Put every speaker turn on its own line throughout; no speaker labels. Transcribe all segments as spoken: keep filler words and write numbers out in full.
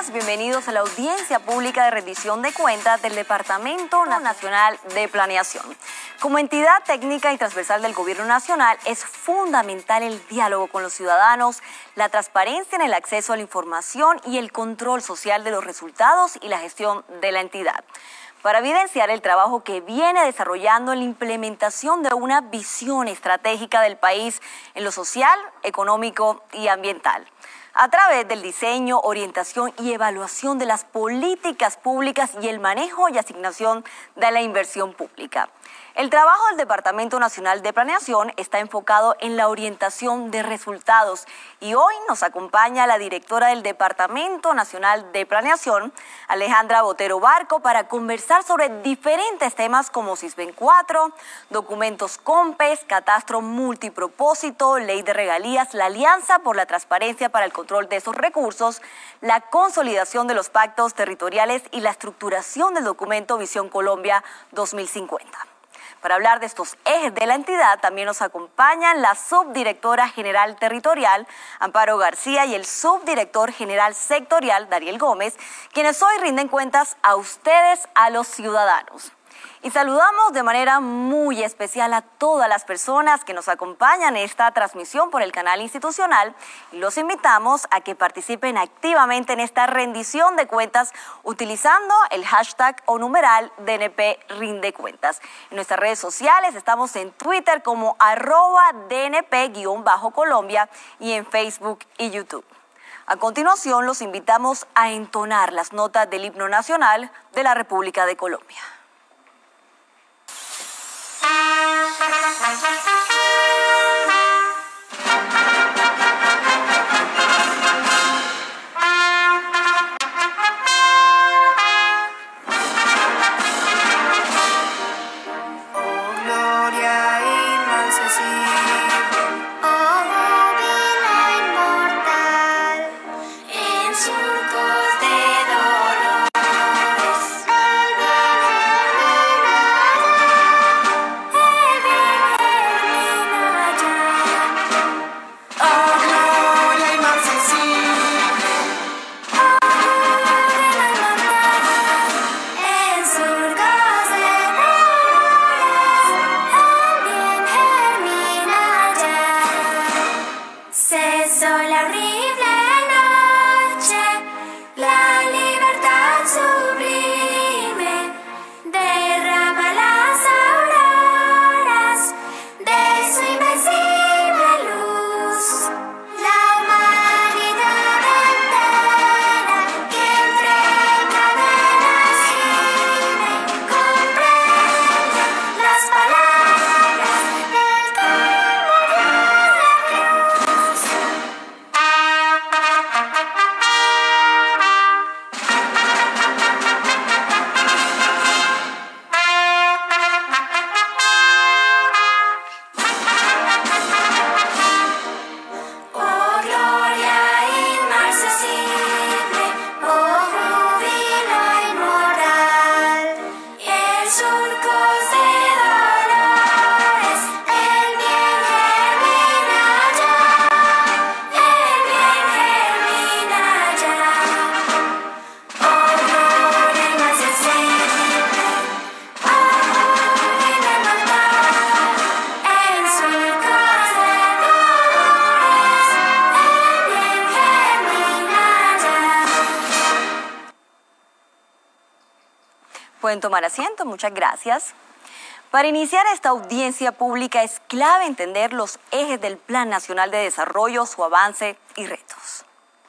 días, bienvenidos a la audiencia pública de rendición de cuentas del Departamento Nacional de Planeación. Como entidad técnica y transversal del Gobierno Nacional, es fundamental el diálogo con los ciudadanos, la transparencia en el acceso a la información y el control social de los resultados y la gestión de la entidad, para evidenciar el trabajo que viene desarrollando en la implementación de una visión estratégica del país en lo social, económico y ambiental, a través del diseño, orientación y evaluación de las políticas públicas y el manejo y asignación de la inversión pública. El trabajo del Departamento Nacional de Planeación está enfocado en la orientación de resultados y hoy nos acompaña la directora del Departamento Nacional de Planeación, Alejandra Botero Barco, para conversar sobre diferentes temas como SISBEN cuatro, documentos COMPES, catastro multipropósito, ley de regalías, la Alianza por la Transparencia para el Control de esos recursos, la consolidación de los pactos territoriales y la estructuración del documento Visión Colombia dos mil cincuenta. Para hablar de estos ejes de la entidad, también nos acompañan la subdirectora general territorial, Amparo García, y el subdirector general sectorial, Dariel Gómez, quienes hoy rinden cuentas a ustedes, a los ciudadanos. Y saludamos de manera muy especial a todas las personas que nos acompañan en esta transmisión por el canal institucional y los invitamos a que participen activamente en esta rendición de cuentas utilizando el hashtag o numeral D N P Rinde Cuentas. En nuestras redes sociales estamos en Twitter como arroba D N P-Colombia y en Facebook y YouTube. A continuación los invitamos a entonar las notas del himno nacional de la República de Colombia. Pueden tomar asiento, muchas gracias. Para iniciar esta audiencia pública es clave entender los ejes del Plan Nacional de Desarrollo, su avance y retos.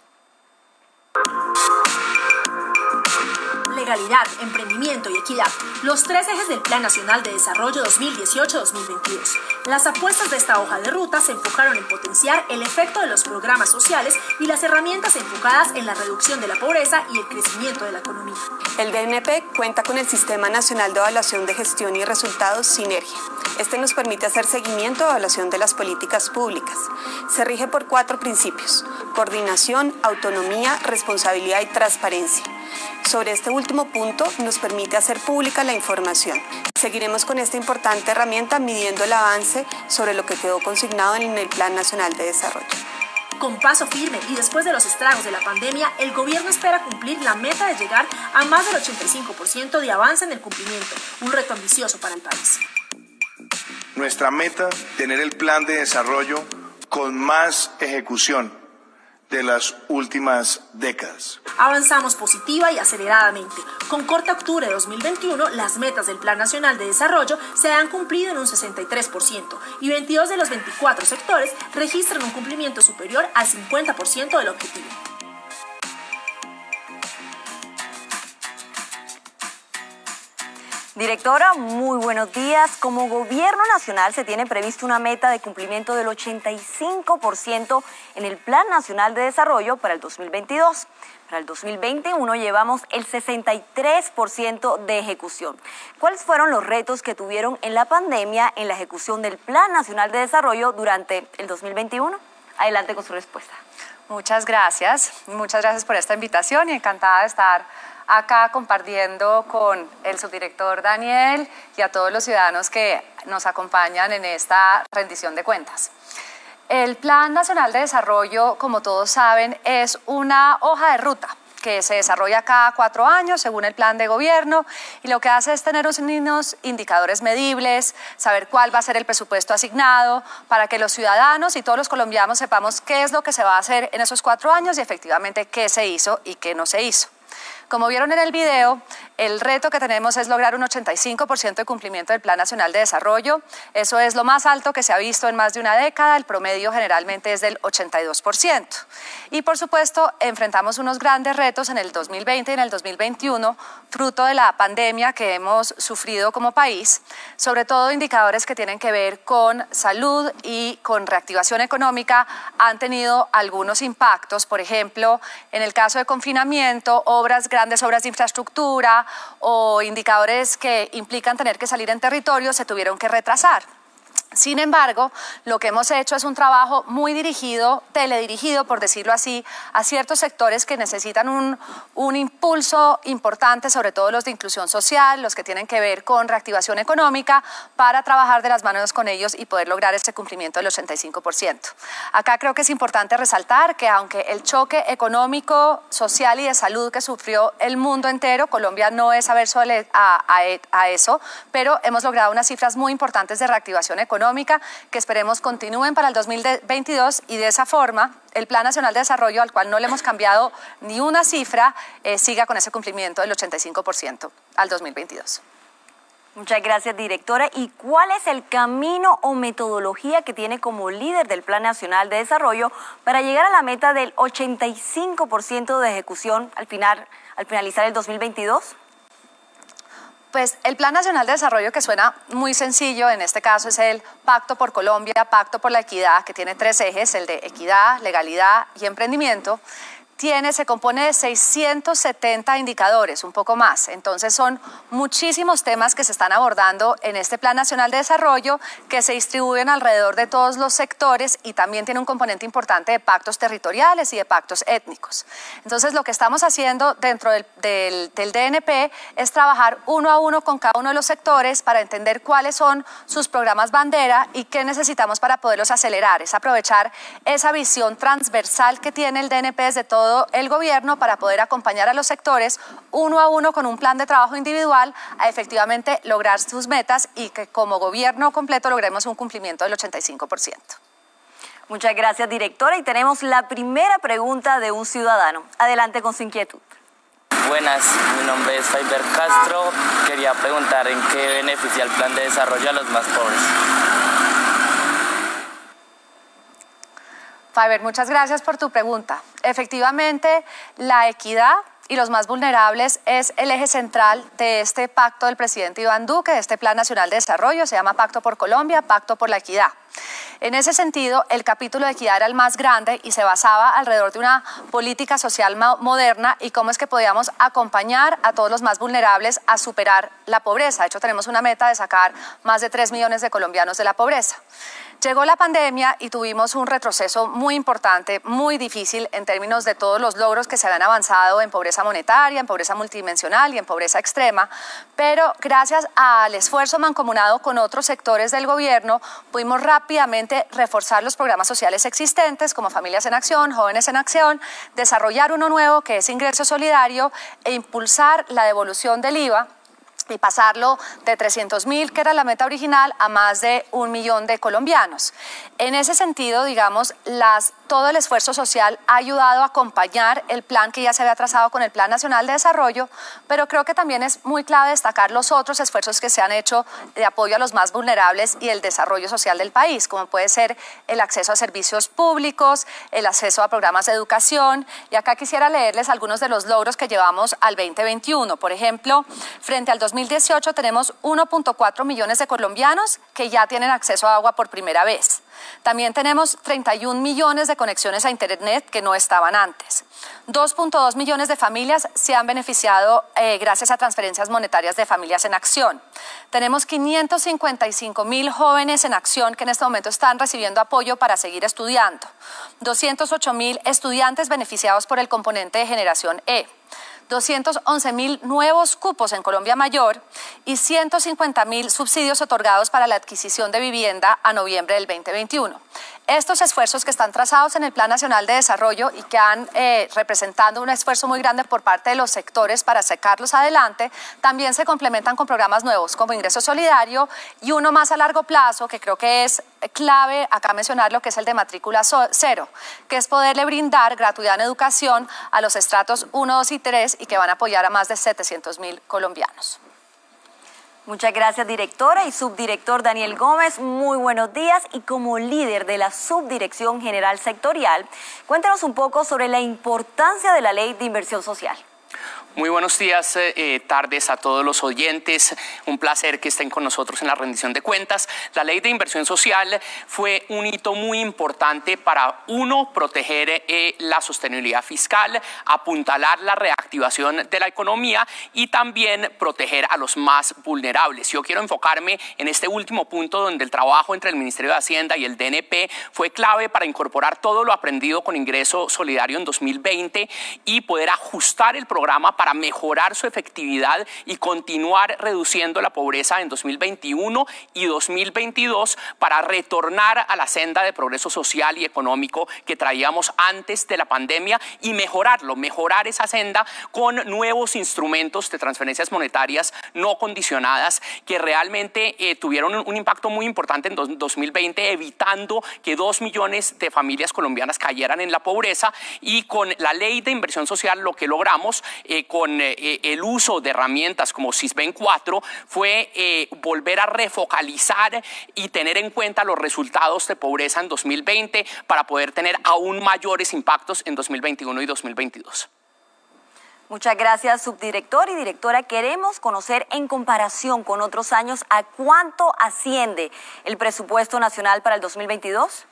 Legalidad, emprendimiento y equidad, los tres ejes del Plan Nacional de Desarrollo dos mil dieciocho a dos mil veintidós. Las apuestas de esta hoja de ruta se enfocaron en potenciar el efecto de los programas sociales y las herramientas enfocadas en la reducción de la pobreza y el crecimiento de la economía.
El D N P cuenta con el Sistema Nacional de Evaluación de Gestión y Resultados, Sinergia. Este nos permite hacer seguimiento y evaluación de las políticas públicas. Se rige por cuatro principios: coordinación, autonomía, responsabilidad y transparencia. Sobre este último punto nos permite hacer pública la información. Seguiremos con esta importante herramienta midiendo el avance sobre lo que quedó consignado en el Plan Nacional de Desarrollo.
Con paso firme y después de los estragos de la pandemia, el gobierno espera cumplir la meta de llegar a más del ochenta y cinco por ciento de avance en el cumplimiento, un reto ambicioso para el país.
Nuestra meta, tener el plan de desarrollo con más ejecución de las últimas décadas.
Avanzamos positiva y aceleradamente. Con corte a octubre de dos mil veintiuno, las metas del Plan Nacional de Desarrollo se han cumplido en un sesenta y tres por ciento y veintidós de los veinticuatro sectores registran un cumplimiento superior al cincuenta por ciento del objetivo.
Directora, muy buenos días. Como Gobierno Nacional se tiene previsto una meta de cumplimiento del ochenta y cinco por ciento en el Plan Nacional de Desarrollo para el dos mil veintidós. Para el dos mil veintiuno llevamos el sesenta y tres por ciento de ejecución. ¿Cuáles fueron los retos que tuvieron en la pandemia en la ejecución del Plan Nacional de Desarrollo durante el dos mil veintiuno? Adelante con su respuesta.
Muchas gracias. Muchas gracias por esta invitación y encantada de estar acá compartiendo con el subdirector Daniel y a todos los ciudadanos que nos acompañan en esta rendición de cuentas. El Plan Nacional de Desarrollo, como todos saben, es una hoja de ruta que se desarrolla cada cuatro años según el plan de gobierno y lo que hace es tener unos indicadores medibles, saber cuál va a ser el presupuesto asignado para que los ciudadanos y todos los colombianos sepamos qué es lo que se va a hacer en esos cuatro años y efectivamente qué se hizo y qué no se hizo. Como vieron en el video, el reto que tenemos es lograr un ochenta y cinco por ciento de cumplimiento del Plan Nacional de Desarrollo. Eso es lo más alto que se ha visto en más de una década. El promedio generalmente es del ochenta y dos por ciento. Y por supuesto, enfrentamos unos grandes retos en el dos mil veinte y en el dos mil veintiuno, fruto de la pandemia que hemos sufrido como país, sobre todo indicadores que tienen que ver con salud y con reactivación económica han tenido algunos impactos. Por ejemplo, en el caso de confinamiento, obras grandes grandes obras de infraestructura o indicadores que implican tener que salir en territorio se tuvieron que retrasar. Sin embargo, lo que hemos hecho es un trabajo muy dirigido, teledirigido, por decirlo así, a ciertos sectores que necesitan un, un impulso importante, sobre todo los de inclusión social, los que tienen que ver con reactivación económica, para trabajar de las manos con ellos y poder lograr este cumplimiento del ochenta y cinco por ciento. Acá creo que es importante resaltar que aunque el choque económico, social y de salud que sufrió el mundo entero, Colombia no es averso a, a, a eso, pero hemos logrado unas cifras muy importantes de reactivación económica que esperemos continúen para el dos mil veintidós y de esa forma el Plan Nacional de Desarrollo, al cual no le hemos cambiado ni una cifra, eh, siga con ese cumplimiento del ochenta y cinco por ciento al dos mil veintidós.
Muchas gracias, directora. ¿Y cuál es el camino o metodología que tiene como líder del Plan Nacional de Desarrollo para llegar a la meta del ochenta y cinco por ciento de ejecución al, final, al finalizar el dos mil veintidós?
Pues el Plan Nacional de Desarrollo, que suena muy sencillo, en este caso es el Pacto por Colombia, Pacto por la Equidad, que tiene tres ejes, el de equidad, legalidad y emprendimiento. Tiene, se compone de seiscientos setenta indicadores, un poco más. Entonces son muchísimos temas que se están abordando en este Plan Nacional de Desarrollo que se distribuyen alrededor de todos los sectores y también tiene un componente importante de pactos territoriales y de pactos étnicos. Entonces lo que estamos haciendo dentro del, del, del D N P es trabajar uno a uno con cada uno de los sectores para entender cuáles son sus programas bandera y qué necesitamos para poderlos acelerar. Es aprovechar esa visión transversal que tiene el D N P desde todo el gobierno para poder acompañar a los sectores uno a uno con un plan de trabajo individual a efectivamente lograr sus metas y que como gobierno completo logremos un cumplimiento del ochenta y cinco por ciento.
Muchas gracias, directora. Y tenemos la primera pregunta de un ciudadano. Adelante con su inquietud.
Buenas, mi nombre es Faiber Castro. Quería preguntar en qué beneficia el plan de desarrollo a los más pobres.
Faber, muchas gracias por tu pregunta. Efectivamente, la equidad y los más vulnerables es el eje central de este pacto del presidente Iván Duque, de este Plan Nacional de Desarrollo, se llama Pacto por Colombia, Pacto por la Equidad. En ese sentido, el capítulo de equidad era el más grande y se basaba alrededor de una política social moderna y cómo es que podíamos acompañar a todos los más vulnerables a superar la pobreza. De hecho, tenemos una meta de sacar más de tres millones de colombianos de la pobreza. Llegó la pandemia y tuvimos un retroceso muy importante, muy difícil en términos de todos los logros que se habían avanzado en pobreza monetaria, en pobreza multidimensional y en pobreza extrema, pero gracias al esfuerzo mancomunado con otros sectores del gobierno pudimos rápidamente reforzar los programas sociales existentes como Familias en Acción, Jóvenes en Acción, desarrollar uno nuevo que es Ingreso Solidario e impulsar la devolución del I V A y pasarlo de trescientos mil, que era la meta original, a más de un millón de colombianos. En ese sentido, digamos, las, todo el esfuerzo social ha ayudado a acompañar el plan que ya se había trazado con el Plan Nacional de Desarrollo, pero creo que también es muy clave destacar los otros esfuerzos que se han hecho de apoyo a los más vulnerables y el desarrollo social del país, como puede ser el acceso a servicios públicos, el acceso a programas de educación, y acá quisiera leerles algunos de los logros que llevamos al veinte veintiuno. Por ejemplo, frente al dos mil dieciocho tenemos uno punto cuatro millones de colombianos que ya tienen acceso a agua por primera vez. También tenemos treinta y un millones de conexiones a Internet que no estaban antes. dos punto dos millones de familias se han beneficiado eh, gracias a transferencias monetarias de Familias en Acción. Tenemos quinientos cincuenta y cinco mil jóvenes en acción que en este momento están recibiendo apoyo para seguir estudiando. doscientos ocho mil estudiantes beneficiados por el componente de Generación E. doscientos once mil nuevos cupos en Colombia Mayor y ciento cincuenta mil subsidios otorgados para la adquisición de vivienda a noviembre del veinte veintiuno. Estos esfuerzos que están trazados en el Plan Nacional de Desarrollo y que han eh, representado un esfuerzo muy grande por parte de los sectores para sacarlos adelante, también se complementan con programas nuevos como Ingreso Solidario y uno más a largo plazo que creo que es clave acá mencionar, lo que es el de matrícula cero, que es poderle brindar gratuidad en educación a los estratos uno, dos y tres y que van a apoyar a más de setecientos mil colombianos.
Muchas gracias, directora y subdirector Daniel Gómez. Muy buenos días. Y como líder de la Subdirección General Sectorial, cuéntanos un poco sobre la importancia de la Ley de Inversión Social.
Muy buenos días, eh, tardes a todos los oyentes. Un placer que estén con nosotros en la rendición de cuentas. La Ley de Inversión Social fue un hito muy importante para, uno, proteger eh, la sostenibilidad fiscal, apuntalar la reactivación de la economía y también proteger a los más vulnerables. Yo quiero enfocarme en este último punto donde el trabajo entre el Ministerio de Hacienda y el D N P fue clave para incorporar todo lo aprendido con Ingreso Solidario en dos mil veinte y poder ajustar el programa para mejorar su efectividad y continuar reduciendo la pobreza en dos mil veintiuno y dos mil veintidós para retornar a la senda de progreso social y económico que traíamos antes de la pandemia y mejorarlo, mejorar esa senda con nuevos instrumentos de transferencias monetarias no condicionadas que realmente eh, tuvieron un, un impacto muy importante en dos, dos mil veinte, evitando que dos millones de familias colombianas cayeran en la pobreza, y con la Ley de Inversión Social lo que logramos eh, con eh, el uso de herramientas como SISBEN cuatro fue eh, volver a refocalizar y tener en cuenta los resultados de pobreza en dos mil veinte para poder tener aún mayores impactos en dos mil veintiuno y dos mil veintidós.
Muchas gracias, subdirector y directora. Queremos conocer en comparación con otros años a cuánto asciende el presupuesto nacional para el dos mil veintidós.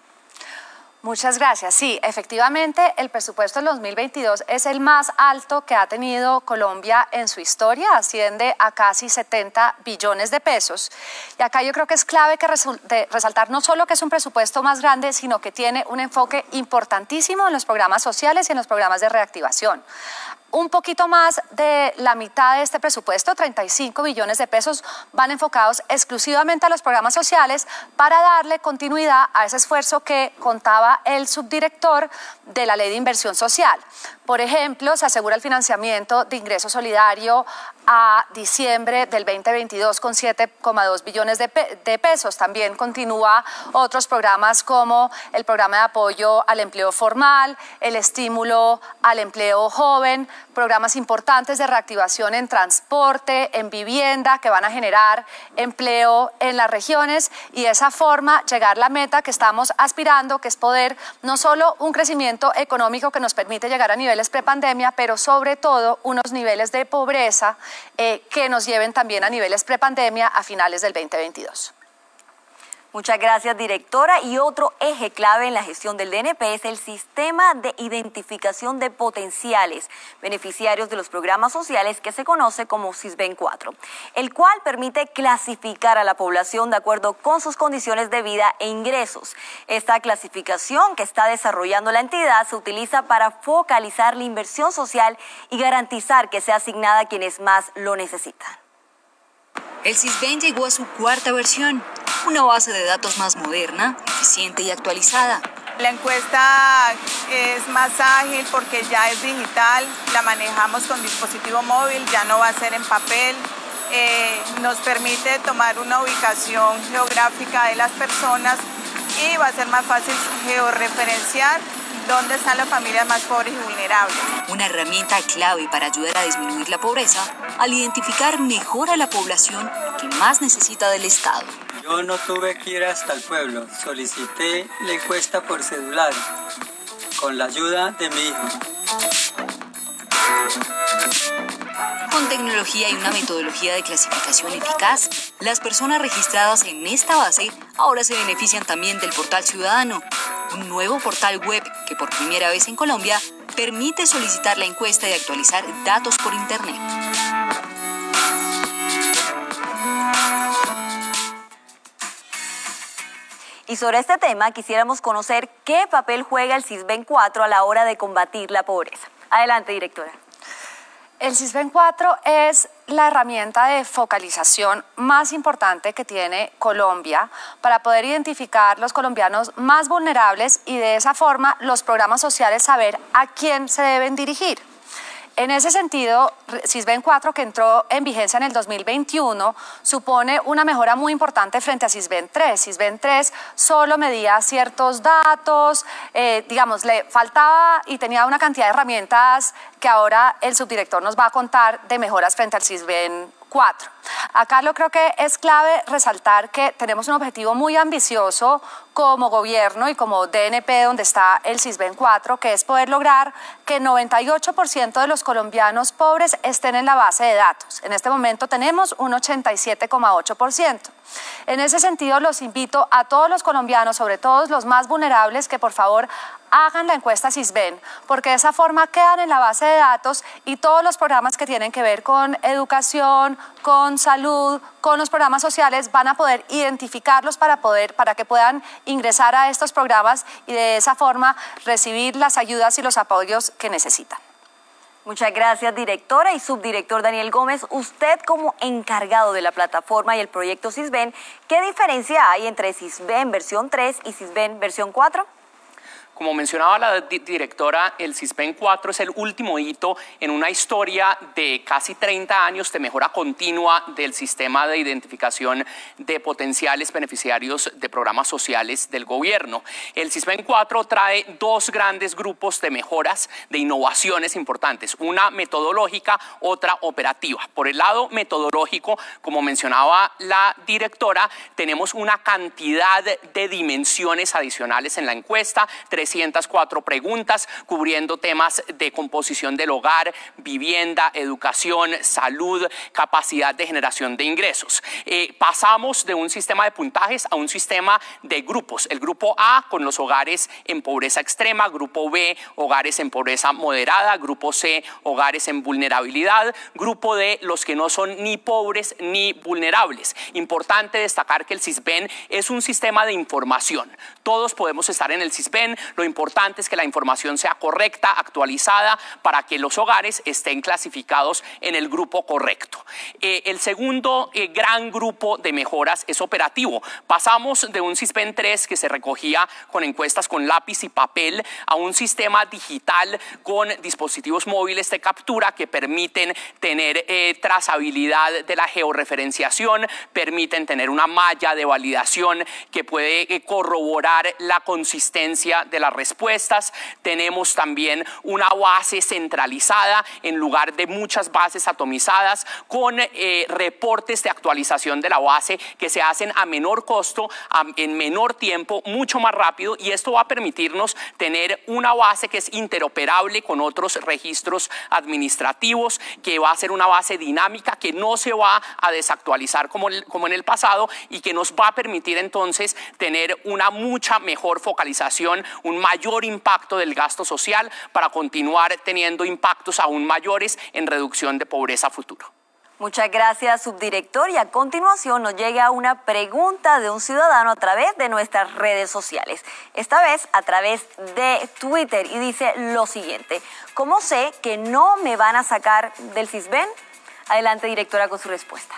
Muchas gracias. Sí, efectivamente, el presupuesto del dos mil veintidós es el más alto que ha tenido Colombia en su historia, asciende a casi setenta billones de pesos. Y acá yo creo que es clave que resaltar no solo que es un presupuesto más grande, sino que tiene un enfoque importantísimo en los programas sociales y en los programas de reactivación. Un poquito más de la mitad de este presupuesto, treinta y cinco billones de pesos, van enfocados exclusivamente a los programas sociales para darle continuidad a ese esfuerzo que contaba el subdirector de la Ley de Inversión Social. Por ejemplo, se asegura el financiamiento de Ingreso Solidario a diciembre del veinte veintidós con siete coma dos billones de, pe de pesos. También continúa otros programas como el programa de apoyo al empleo formal, el estímulo al empleo joven, programas importantes de reactivación en transporte, en vivienda, que van a generar empleo en las regiones y de esa forma llegar a la meta que estamos aspirando, que es poder no solo un crecimiento económico que nos permite llegar a niveles prepandemia, pero sobre todo unos niveles de pobreza eh, que nos lleven también a niveles prepandemia a finales del veinte veintidós.
Muchas gracias, directora. Y otro eje clave en la gestión del D N P es el sistema de identificación de potenciales beneficiarios de los programas sociales que se conoce como SISBEN cuatro, el cual permite clasificar a la población de acuerdo con sus condiciones de vida e ingresos. Esta clasificación que está desarrollando la entidad se utiliza para focalizar la inversión social y garantizar que sea asignada a quienes más lo necesitan.
El SISBEN llegó a su cuarta versión, una base de datos más moderna, eficiente y actualizada.
La encuesta es más ágil porque ya es digital, la manejamos con dispositivo móvil, ya no va a ser en papel. Eh, nos permite tomar una ubicación geográfica de las personas y va a ser más fácil georreferenciar dónde están las familias más pobres y vulnerables.
Una herramienta clave para ayudar a disminuir la pobreza al identificar mejor a la población que más necesita del Estado.
Yo no tuve que ir hasta el pueblo, solicité la encuesta por celular con la ayuda de mi hijo.
Con tecnología y una metodología de clasificación eficaz, las personas registradas en esta base ahora se benefician también del Portal Ciudadano, un nuevo portal web que por primera vez en Colombia permite solicitar la encuesta y actualizar datos por Internet.
Y sobre este tema quisiéramos conocer qué papel juega el SISBEN cuatro a la hora de combatir la pobreza. Adelante, directora.
El SISBEN cuatro es la herramienta de focalización más importante que tiene Colombia para poder identificar los colombianos más vulnerables y de esa forma los programas sociales saber a quién se deben dirigir. En ese sentido, SISBEN cuatro, que entró en vigencia en el dos mil veintiuno, supone una mejora muy importante frente a SISBEN tres. SISBEN tres solo medía ciertos datos, eh, digamos, le faltaba y tenía una cantidad de herramientas que ahora el subdirector nos va a contar de mejoras frente al SISBEN cuatro. Acá lo creo que es clave resaltar que tenemos un objetivo muy ambicioso como gobierno y como D N P donde está el SISBEN cuatro, que es poder lograr que el noventa y ocho por ciento de los colombianos pobres estén en la base de datos. En este momento tenemos un ochenta y siete coma ocho por ciento. En ese sentido, los invito a todos los colombianos, sobre todo los más vulnerables, que por favor hagan la encuesta SISBEN, porque de esa forma quedan en la base de datos y todos los programas que tienen que ver con educación, con salud, con los programas sociales, van a poder identificarlos para, poder, para que puedan ingresar a estos programas y de esa forma recibir las ayudas y los apoyos que necesitan.
Muchas gracias, directora y subdirector Daniel Gómez. Usted, como encargado de la plataforma y el proyecto SISBEN, ¿qué diferencia hay entre SISBEN versión tres y SISBEN versión cuatro?
Como mencionaba la di directora, el SISBEN cuatro es el último hito en una historia de casi treinta años de mejora continua del sistema de identificación de potenciales beneficiarios de programas sociales del gobierno. El SISBEN cuatro trae dos grandes grupos de mejoras, de innovaciones importantes, una metodológica, otra operativa. Por el lado metodológico, como mencionaba la directora, tenemos una cantidad de dimensiones adicionales en la encuesta, trescientas cuatro preguntas cubriendo temas de composición del hogar, vivienda, educación, salud, capacidad de generación de ingresos. Eh, pasamos de un sistema de puntajes a un sistema de grupos. El grupo A con los hogares en pobreza extrema, grupo B, hogares en pobreza moderada, grupo C, hogares en vulnerabilidad, grupo D, los que no son ni pobres ni vulnerables. Importante destacar que el SISBEN es un sistema de información. Todos podemos estar en el SISBEN. Lo importante es que la información sea correcta, actualizada, para que los hogares estén clasificados en el grupo correcto. Eh, el segundo eh, gran grupo de mejoras es operativo. Pasamos de un SISBEN tres que se recogía con encuestas con lápiz y papel a un sistema digital con dispositivos móviles de captura que permiten tener eh, trazabilidad de la georreferenciación, permiten tener una malla de validación que puede eh, corroborar la consistencia de la las respuestas, tenemos también una base centralizada en lugar de muchas bases atomizadas, con eh, reportes de actualización de la base que se hacen a menor costo, a, en menor tiempo, mucho más rápido, y esto va a permitirnos tener una base que es interoperable con otros registros administrativos, que va a ser una base dinámica que no se va a desactualizar como, el, como en el pasado, y que nos va a permitir entonces tener una mucha mejor focalización, un mayor impacto del gasto social para continuar teniendo impactos aún mayores en reducción de pobreza futuro.
Muchas gracias, subdirector. Y a continuación nos llega una pregunta de un ciudadano a través de nuestras redes sociales. Esta vez a través de Twitter, y dice lo siguiente: ¿cómo sé que no me van a sacar del Sisbén? Adelante, directora, con su respuesta.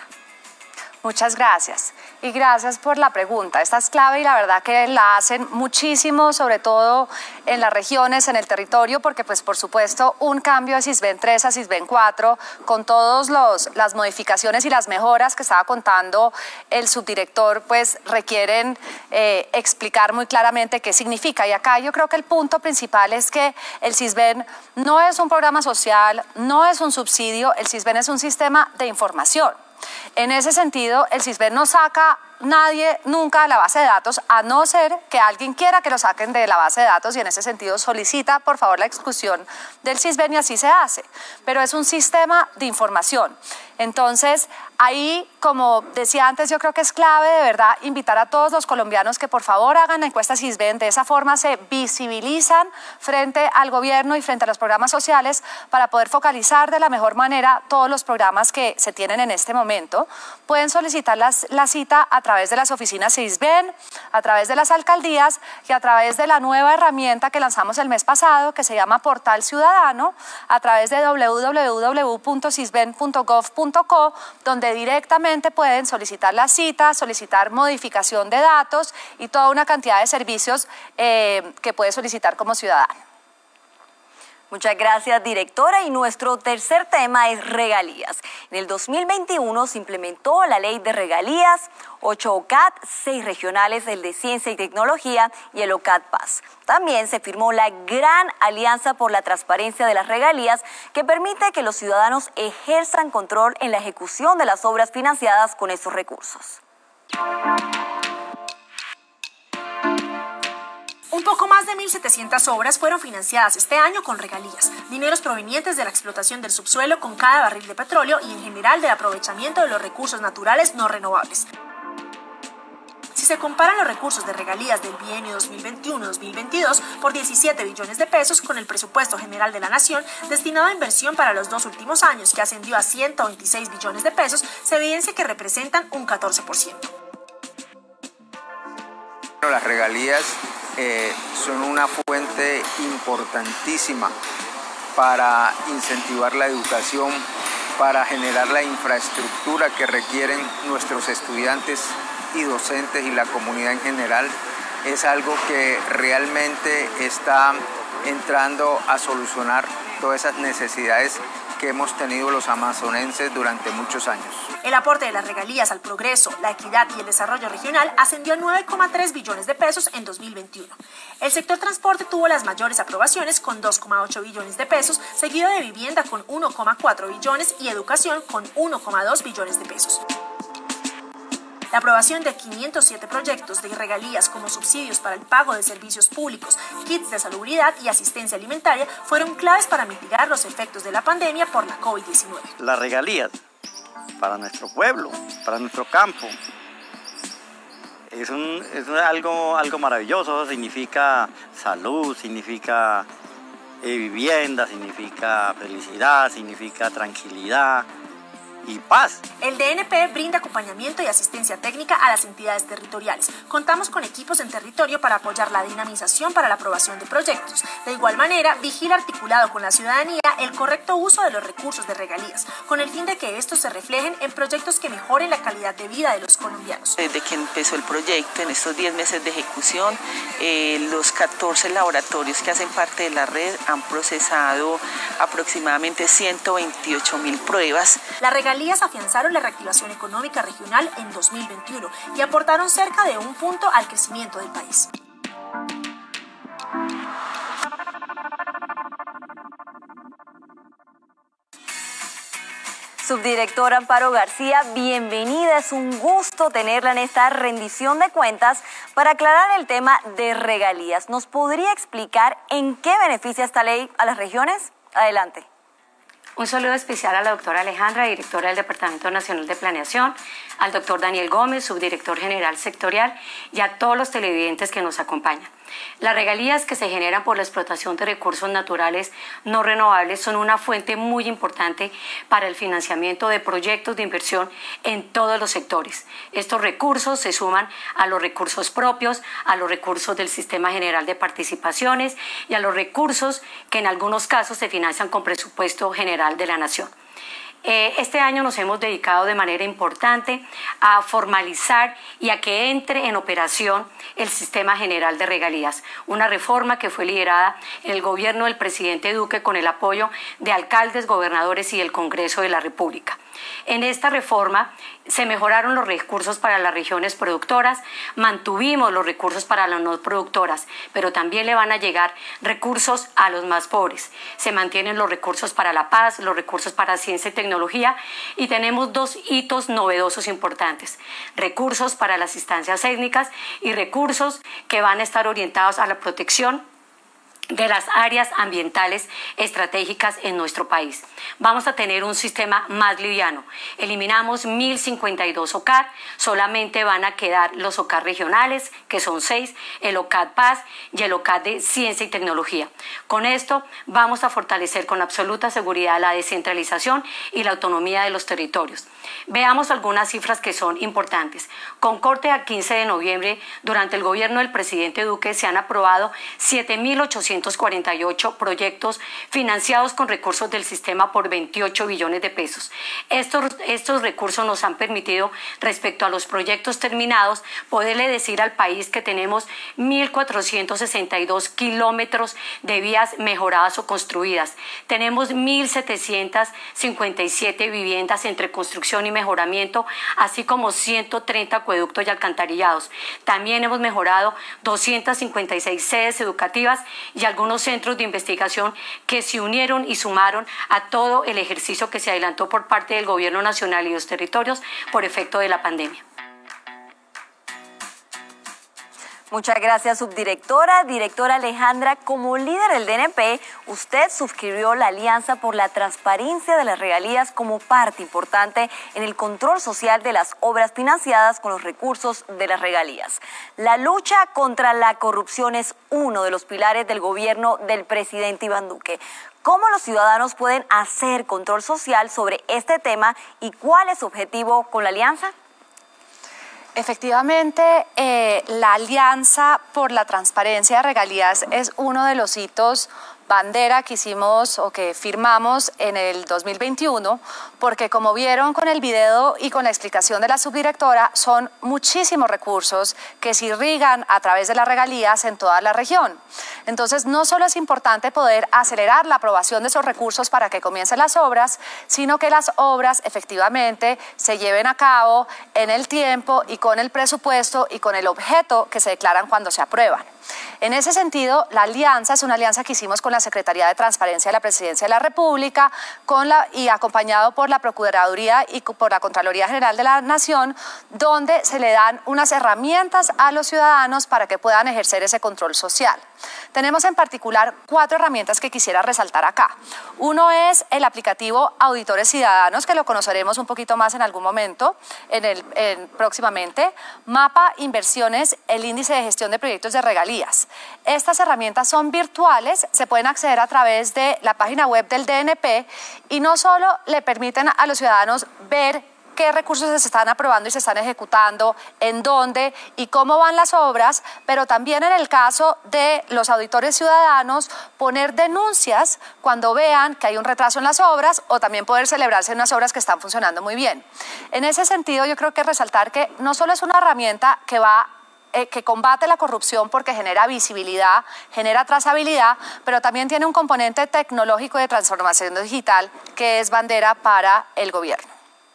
Muchas gracias y gracias por la pregunta. Esta es clave y la verdad que la hacen muchísimo, sobre todo en las regiones, en el territorio, porque pues por supuesto un cambio de Sisbén tres a Sisbén cuatro con todas las modificaciones y las mejoras que estaba contando el subdirector, pues requieren eh, explicar muy claramente qué significa. Y acá yo creo que el punto principal es que el Sisbén no es un programa social, no es un subsidio, el Sisbén es un sistema de información. En ese sentido, el Sisbén no saca nadie nunca de la base de datos, a no ser que alguien quiera que lo saquen de la base de datos, y en ese sentido solicita por favor la exclusión del Sisbén, y así se hace. Pero es un sistema de información. Entonces, ahí, como decía antes, yo creo que es clave de verdad invitar a todos los colombianos que por favor hagan la encuesta Sisbén. De esa forma se visibilizan frente al gobierno y frente a los programas sociales para poder focalizar de la mejor manera todos los programas que se tienen en este momento. Pueden solicitar las, la cita a través de las oficinas Sisbén, a través de las alcaldías y a través de la nueva herramienta que lanzamos el mes pasado, que se llama Portal Ciudadano, a través de w w w punto sisben punto gov punto co, donde directamente pueden solicitar la cita, solicitar modificación de datos y toda una cantidad de servicios eh, que puede solicitar como ciudadano.
Muchas gracias, directora. Y nuestro tercer tema es regalías. En el dos mil veintiuno se implementó la ley de regalías, ocho O C A T, seis regionales, el de Ciencia y Tecnología y el O C A T Paz. También se firmó la Gran Alianza por la Transparencia de las Regalías, que permite que los ciudadanos ejerzan control en la ejecución de las obras financiadas con estos recursos.
Un poco más de mil setecientas obras fueron financiadas este año con regalías, dineros provenientes de la explotación del subsuelo con cada barril de petróleo y en general del aprovechamiento de los recursos naturales no renovables. Si se comparan los recursos de regalías del bienio dos mil veintiuno dos mil veintidós por diecisiete billones de pesos con el presupuesto general de la Nación destinado a inversión para los dos últimos años, que ascendió a ciento veintiséis billones de pesos, se evidencia que representan un catorce por ciento.
Las regalías eh, son una fuente importantísima para incentivar la educación, para generar la infraestructura que requieren nuestros estudiantes y docentes y la comunidad en general. Es algo que realmente está entrando a solucionar todas esas necesidades que hemos tenido los amazonenses durante muchos años.
El aporte de las regalías al progreso, la equidad y el desarrollo regional ascendió a nueve coma tres billones de pesos en dos mil veintiuno. El sector transporte tuvo las mayores aprobaciones con dos coma ocho billones de pesos, seguido de vivienda con uno coma cuatro billones y educación con uno coma dos billones de pesos. La aprobación de quinientos siete proyectos de regalías como subsidios para el pago de servicios públicos, kits de salubridad y asistencia alimentaria fueron claves para mitigar los efectos de la pandemia por la COVID diecinueve.
Las regalías para nuestro pueblo, para nuestro campo, es, un, es un, algo, algo maravilloso. Significa salud, significa eh, vivienda, significa felicidad, significa tranquilidad y paz.
El D N P brinda acompañamiento y asistencia técnica a las entidades territoriales. Contamos con equipos en territorio para apoyar la dinamización para la aprobación de proyectos. De igual manera, vigila articulado con la ciudadanía el correcto uso de los recursos de regalías, con el fin de que estos se reflejen en proyectos que mejoren la calidad de vida de los colombianos.
Desde que empezó el proyecto, en estos diez meses de ejecución, eh, los catorce laboratorios que hacen parte de la red han procesado aproximadamente ciento veintiocho mil pruebas.
La regalía Regalías afianzaron la reactivación económica regional en dos mil veintiuno y aportaron cerca de un punto al crecimiento del país.
Subdirectora Amparo García, bienvenida. Es un gusto tenerla en esta rendición de cuentas para aclarar el tema de regalías. ¿Nos podría explicar en qué beneficia esta ley a las regiones? Adelante.
Un saludo especial a la doctora Alejandra, directora del Departamento Nacional de Planeación, al doctor Daniel Gómez, subdirector general sectorial, y a todos los televidentes que nos acompañan. Las regalías que se generan por la explotación de recursos naturales no renovables son una fuente muy importante para el financiamiento de proyectos de inversión en todos los sectores. Estos recursos se suman a los recursos propios, a los recursos del Sistema General de Participaciones y a los recursos que en algunos casos se financian con presupuesto general de la Nación. Este año nos hemos dedicado de manera importante a formalizar y a que entre en operación el Sistema General de Regalías, una reforma que fue liderada en el gobierno del presidente Duque con el apoyo de alcaldes, gobernadores y el Congreso de la República. En esta reforma se mejoraron los recursos para las regiones productoras, mantuvimos los recursos para las no productoras, pero también le van a llegar recursos a los más pobres. Se mantienen los recursos para la paz, los recursos para ciencia y tecnología, y tenemos dos hitos novedosos importantes: recursos para las instancias étnicas y recursos que van a estar orientados a la protección de las áreas ambientales estratégicas en nuestro país. Vamos a tener un sistema más liviano. Eliminamos mil cincuenta y dos O C A D, solamente van a quedar los O C A D regionales, que son seis, el O C A D Paz y el O C A D de Ciencia y Tecnología. Con esto vamos a fortalecer con absoluta seguridad la descentralización y la autonomía de los territorios. Veamos algunas cifras que son importantes. Con corte al quince de noviembre, durante el gobierno del presidente Duque se han aprobado siete mil ochocientos cuarenta y ocho proyectos financiados con recursos del sistema por veintiocho billones de pesos. Estos, estos recursos nos han permitido, respecto a los proyectos terminados, poderle decir al país que tenemos mil cuatrocientos sesenta y dos kilómetros de vías mejoradas o construidas. Tenemos mil setecientos cincuenta y siete viviendas entre construcción y mejoramiento, así como ciento treinta acueductos y alcantarillados. También hemos mejorado doscientas cincuenta y seis sedes educativas y algunos centros de investigación que se unieron y sumaron a todo el ejercicio que se adelantó por parte del Gobierno Nacional y los territorios por efecto de la pandemia.
Muchas gracias, subdirectora. Directora Alejandra, como líder del D N P, usted suscribió la Alianza por la Transparencia de las Regalías como parte importante en el control social de las obras financiadas con los recursos de las regalías. La lucha contra la corrupción es uno de los pilares del gobierno del presidente Iván Duque. ¿Cómo los ciudadanos pueden hacer control social sobre este tema y cuál es su objetivo con la Alianza?
Efectivamente, eh, la Alianza por la Transparencia de Regalías es uno de los hitos bandera que hicimos o que firmamos en el dos mil veintiuno, porque como vieron con el video y con la explicación de la subdirectora, son muchísimos recursos que se irrigan a través de las regalías en toda la región. Entonces, no solo es importante poder acelerar la aprobación de esos recursos para que comiencen las obras, sino que las obras efectivamente se lleven a cabo en el tiempo y con el presupuesto y con el objeto que se declaran cuando se aprueban. En ese sentido, la alianza es una alianza que hicimos con la Secretaría de Transparencia de la Presidencia de la República con la, y acompañado por la Procuraduría y por la Contraloría General de la Nación, donde se le dan unas herramientas a los ciudadanos para que puedan ejercer ese control social. Tenemos en particular cuatro herramientas que quisiera resaltar acá. Uno es el aplicativo Auditores Ciudadanos, que lo conoceremos un poquito más en algún momento, en el, en, próximamente. Mapa Inversiones, el índice de gestión de proyectos de regalías. Estas herramientas son virtuales, se pueden acceder a través de la página web del D N P y no solo le permiten a los ciudadanos ver qué recursos se están aprobando y se están ejecutando, en dónde y cómo van las obras, pero también en el caso de los auditores ciudadanos, poner denuncias cuando vean que hay un retraso en las obras o también poder celebrarse en unas obras que están funcionando muy bien. En ese sentido, yo creo que resaltar que no solo es una herramienta que va Eh, que combate la corrupción porque genera visibilidad, genera trazabilidad, pero también tiene un componente tecnológico de transformación digital que es bandera para el gobierno.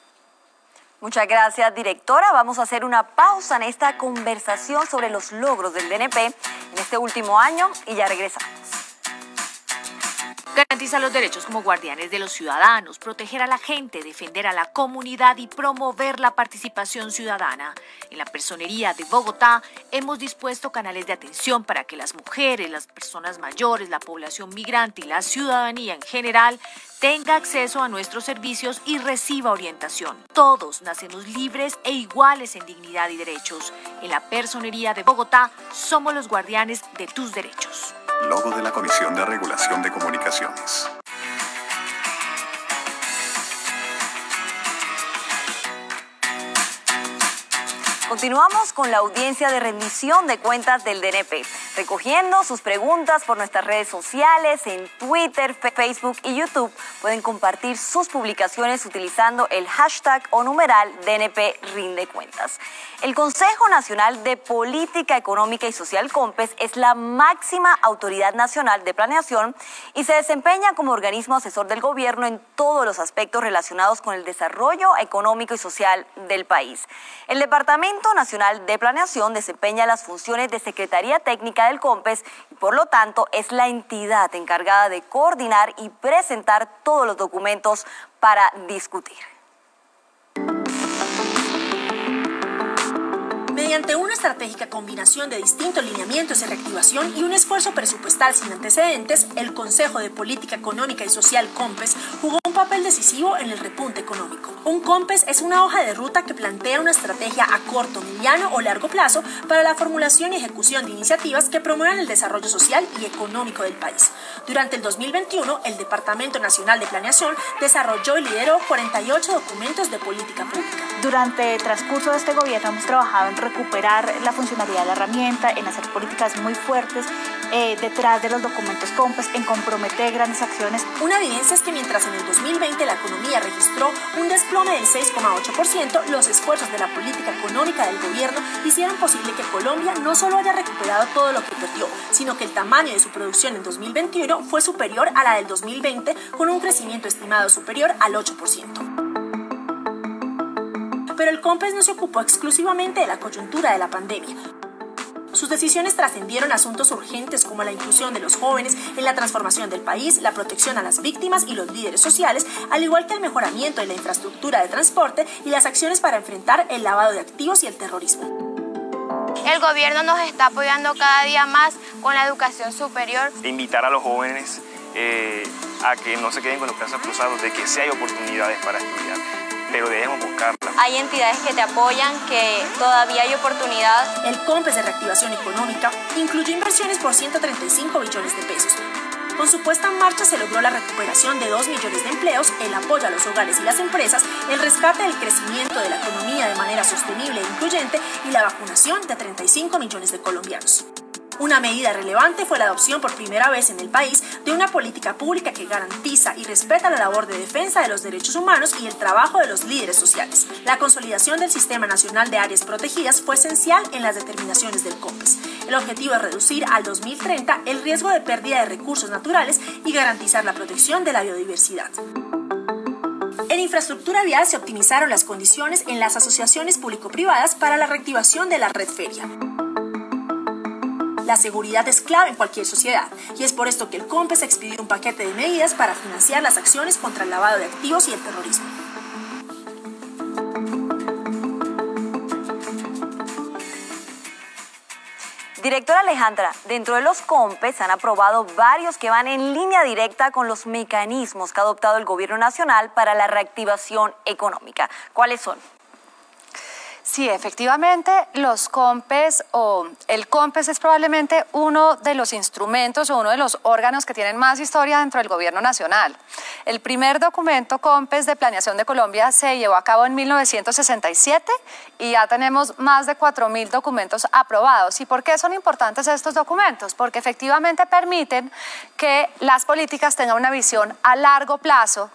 Muchas gracias, directora. Vamos a hacer una pausa en esta conversación sobre los logros del D N P en este último año y ya regresamos.
Garantiza los derechos como guardianes de los ciudadanos, proteger a la gente, defender a la comunidad y promover la participación ciudadana. En la Personería de Bogotá hemos dispuesto canales de atención para que las mujeres, las personas mayores, la población migrante y la ciudadanía en general tenga acceso a nuestros servicios y reciba orientación. Todos nacemos libres e iguales en dignidad y derechos. En la Personería de Bogotá somos los guardianes de tus derechos.
Logo de la Comisión de Regulación de Comunicaciones.
Continuamos con la audiencia de rendición de cuentas del D N P, recogiendo sus preguntas por nuestras redes sociales, en Twitter, Facebook y YouTube. Pueden compartir sus publicaciones utilizando el hashtag o numeral D N P Rinde Cuentas. El Consejo Nacional de Política Económica y Social, COMPES, es la máxima autoridad nacional de planeación y se desempeña como organismo asesor del gobierno en todos los aspectos relacionados con el desarrollo económico y social del país. El Departamento Nacional de Planeación desempeña las funciones de Secretaría Técnica del COMPES y por lo tanto es la entidad encargada de coordinar y presentar todos los documentos para discutir.
Mediante una estratégica combinación de distintos lineamientos de reactivación y un esfuerzo presupuestal sin antecedentes, el Consejo de Política Económica y Social, COMPES, jugó un papel decisivo en el repunte económico. Un COMPES es una hoja de ruta que plantea una estrategia a corto, mediano o largo plazo para la formulación y ejecución de iniciativas que promuevan el desarrollo social y económico del país. Durante el dos mil veintiuno, el Departamento Nacional de Planeación desarrolló y lideró cuarenta y ocho documentos de política pública.
Durante el transcurso de este gobierno hemos trabajado en recuperar la funcionalidad de la herramienta, en hacer políticas muy fuertes eh, detrás de los documentos COMPES, en comprometer grandes acciones.
Una evidencia es que mientras en el dos mil veinte la economía registró un desplome del seis coma ocho por ciento, los esfuerzos de la política económica del gobierno hicieron posible que Colombia no solo haya recuperado todo lo que perdió, sino que el tamaño de su producción en dos mil veintiuno fue superior a la del dos mil veinte, con un crecimiento estimado superior al ocho por ciento. Pero el COMPES no se ocupó exclusivamente de la coyuntura de la pandemia. Sus decisiones trascendieron asuntos urgentes como la inclusión de los jóvenes en la transformación del país, la protección a las víctimas y los líderes sociales, al igual que el mejoramiento de la infraestructura de transporte y las acciones para enfrentar el lavado de activos y el terrorismo.
El gobierno nos está apoyando cada día más con la educación superior.
Invitar a los jóvenes eh, a que no se queden con los brazos cruzados, de que sí hay oportunidades para estudiar, pero debemos buscarlas.
Hay entidades que te apoyan, que todavía hay oportunidad.
El COMPES de Reactivación Económica incluyó inversiones por ciento treinta y cinco billones de pesos. Con su puesta en marcha se logró la recuperación de dos millones de empleos, el apoyo a los hogares y las empresas, el rescate del crecimiento de la economía de manera sostenible e incluyente y la vacunación de treinta y cinco millones de colombianos. Una medida relevante fue la adopción por primera vez en el país de una política pública que garantiza y respeta la labor de defensa de los derechos humanos y el trabajo de los líderes sociales. La consolidación del Sistema Nacional de Áreas Protegidas fue esencial en las determinaciones del COMPES. El objetivo es reducir al dos mil treinta el riesgo de pérdida de recursos naturales y garantizar la protección de la biodiversidad. En infraestructura vial se optimizaron las condiciones en las asociaciones público-privadas para la reactivación de la red feria. La seguridad es clave en cualquier sociedad y es por esto que el COMPES expidió un paquete de medidas para financiar las acciones contra el lavado de activos y el terrorismo.
Directora Alejandra, dentro de los COMPES han aprobado varios que van en línea directa con los mecanismos que ha adoptado el Gobierno Nacional para la reactivación económica. ¿Cuáles son?
Sí, efectivamente, los COMPES o el COMPES es probablemente uno de los instrumentos o uno de los órganos que tienen más historia dentro del Gobierno Nacional. El primer documento COMPES de Planeación de Colombia se llevó a cabo en mil novecientos sesenta y siete y ya tenemos más de cuatro mil documentos aprobados. ¿Y por qué son importantes estos documentos? Porque efectivamente permiten que las políticas tengan una visión a largo plazo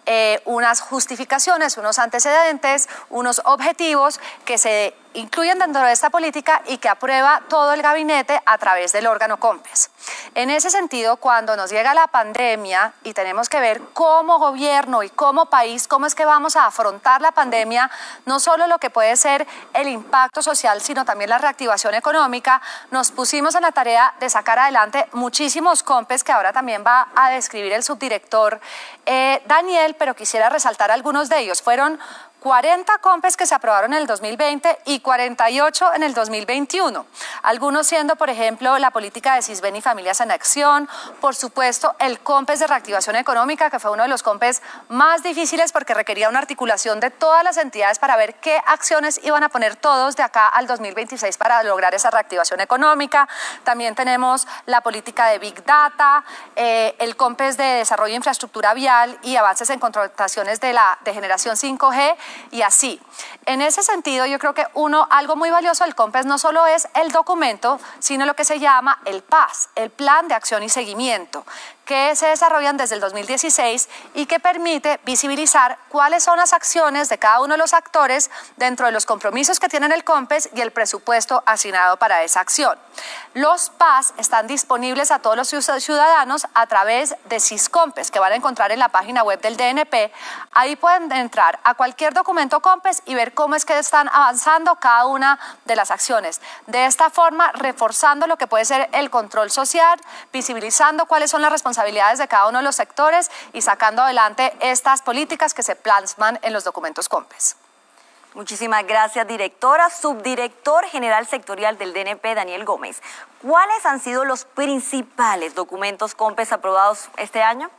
eh, unas justificaciones, unos antecedentes, unos objetivos que se incluyen dentro de esta política y que aprueba todo el gabinete a través del órgano COMPES. En ese sentido, cuando nos llega la pandemia y tenemos que ver como gobierno y como país, cómo es que vamos a afrontar la pandemia, no solo lo que puede ser el impacto social, sino también la reactivación económica, nos pusimos en la tarea de sacar adelante muchísimos COMPES que ahora también va a describir el subdirector eh, Daniel, pero quisiera resaltar algunos de ellos. Fueron cuarenta COMPES que se aprobaron en el dos mil veinte y cuarenta y ocho en el dos mil veintiuno. Algunos siendo, por ejemplo, la política de CISBEN y Familias en Acción, por supuesto, el COMPES de reactivación económica, que fue uno de los COMPES más difíciles porque requería una articulación de todas las entidades para ver qué acciones iban a poner todos de acá al dos mil veintiséis para lograr esa reactivación económica. También tenemos la política de Big Data, eh, el COMPES de desarrollo de infraestructura vial y avances en contrataciones de la de generación cinco G, y así. En ese sentido, yo creo que uno, algo muy valioso del COMPES no solo es el documento, sino lo que se llama el P A S, el Plan de Acción y Seguimiento, que se desarrollan desde el dos mil dieciséis y que permite visibilizar cuáles son las acciones de cada uno de los actores dentro de los compromisos que tienen el COMPES y el presupuesto asignado para esa acción. Los P A S están disponibles a todos los ciudadanos a través de SISCOMPES, que van a encontrar en la página web del D N P. Ahí pueden entrar a cualquier documento COMPES y ver cómo es que están avanzando cada una de las acciones. De esta forma, reforzando lo que puede ser el control social, visibilizando cuáles son las responsabilidades de cada uno de los sectores y sacando adelante estas políticas que se plasman en los documentos COMPES.
Muchísimas gracias, directora. Subdirector General Sectorial del D N P, Daniel Gómez. ¿Cuáles han sido los principales documentos COMPES aprobados este año?